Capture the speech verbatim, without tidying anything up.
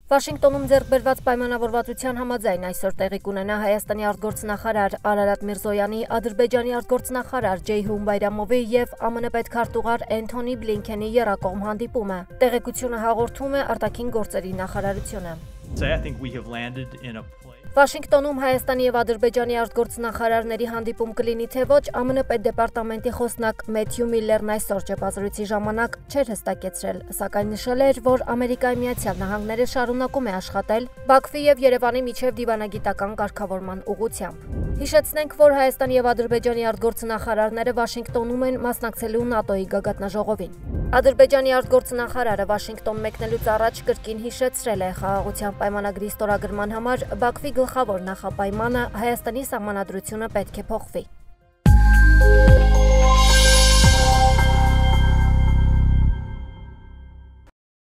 Վաշինգտոնում ձեռք բերված պայմանավորվածության համաձայն այսօր տեղի կունենա Հայաստանի արտգործնախարար Արարատ Միրզոյանի, Ադրբեջանի արտգործնախարար Ջեյհուն Բայրամովի և ԱՄՆ պետքարտուղար Էնթոնի Բլինքենի եռակողմ հանդիպումը։ Տեղեկությունը հաղորդում է արտաքին գործերի նախարարությունը։ Վաշինգտոնում Հայաստանի և Ադրբեջանի արտգործնախարարների հանդիպում կլինի թե ոչ, ԱՄՆ պետդեպարտամենտի խոսնակ Մեթյու Միլլերն այսօր ճեպազրույցի ժամանակ չէր հստակեցրել, սակայն նշել էր, որ Ամերիկայի Միացյալ Նահանգները շարունակում է աշխատել Բաքվի և Երևանի միջև դիվանագիտական կարգավորման ուղղությամբ։ Հիշեցնենք, որ Հայաստանի և Ադրբեջանի արտգործնախարարները Վաշինգտոնում են մասնակցելու ՆԱՏՕ-ի գագաթնաժողովին։ Ադրբեջանի արտգործնախարարը Վաշինգտոն մեկնելուց առաջ կրկին հիշեցրել է խաղաղության պայմանագրի ստորագրման համար Բաքվի գլխավոր նախապայմանը Հայաստանի սահմանադրությունը պետք է փոխվի։